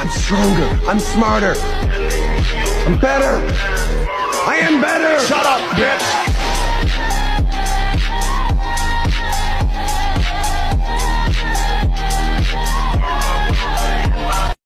I'm stronger. I'm smarter. I'm better. I am better. Shut up, bitch.